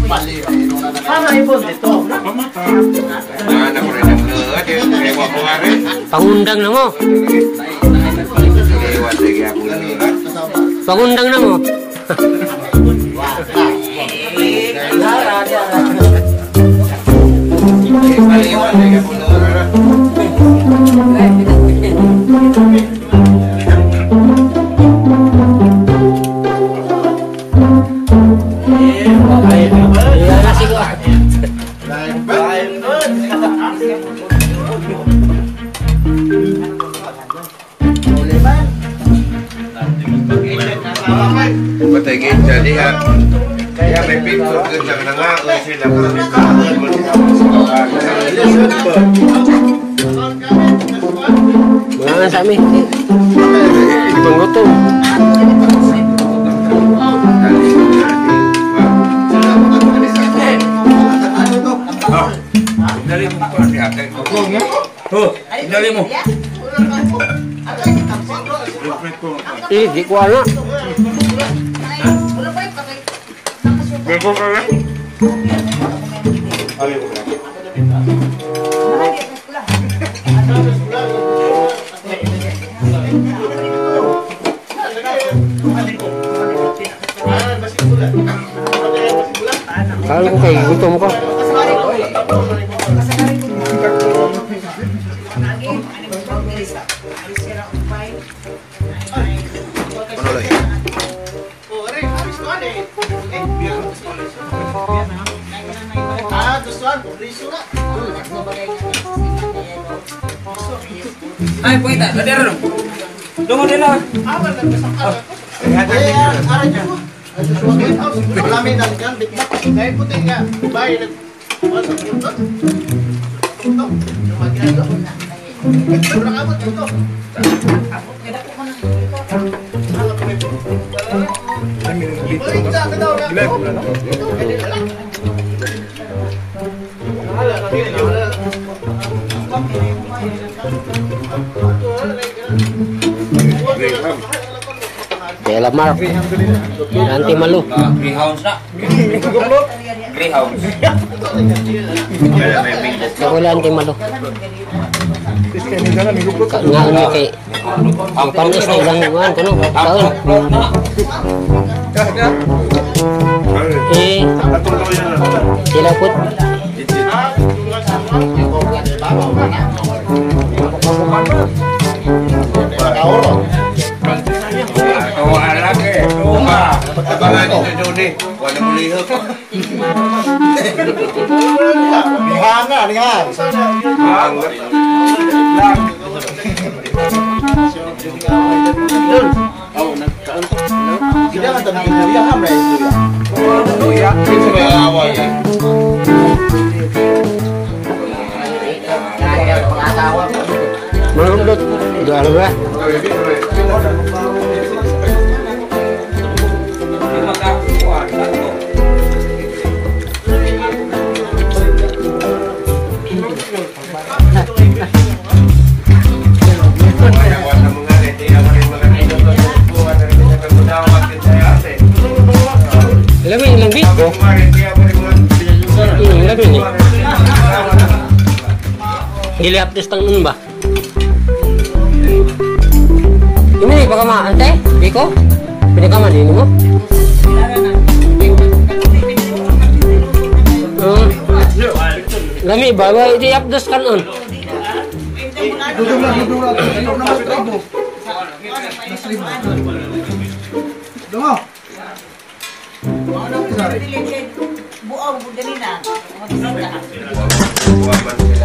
Pangundang na mo. Pangundang na mo. Patagin jadi ya kaya may pinto gandang nangaon sila Mga sa amin. Ibang gutom. Dali mo pa si ate. Dali mo. Di ko ano. Beko ka ya? Kalau ko kayo gutom ko. Ay, puita, ada dong. Dong ada lah. Kaya lamar. Nanti malu. Greenhouse nak. Greenhouse. Ako lang nanti malu. Nga ano kay ang panis na ilang buwan kuno taon. Sila put. Abangan ni Joni, wala mo lihok. Hanga, lihat. Kita kan tadi dia hamra itu ya. Itu awal. Menurut udah lah. Ilang bit ko? Ilang bit ni? Giliap tes tang nun ba? Ini baka maante? Biko? Pinakaman ini mo? Lami bawa di updos kan on. Duduk Buang budalina.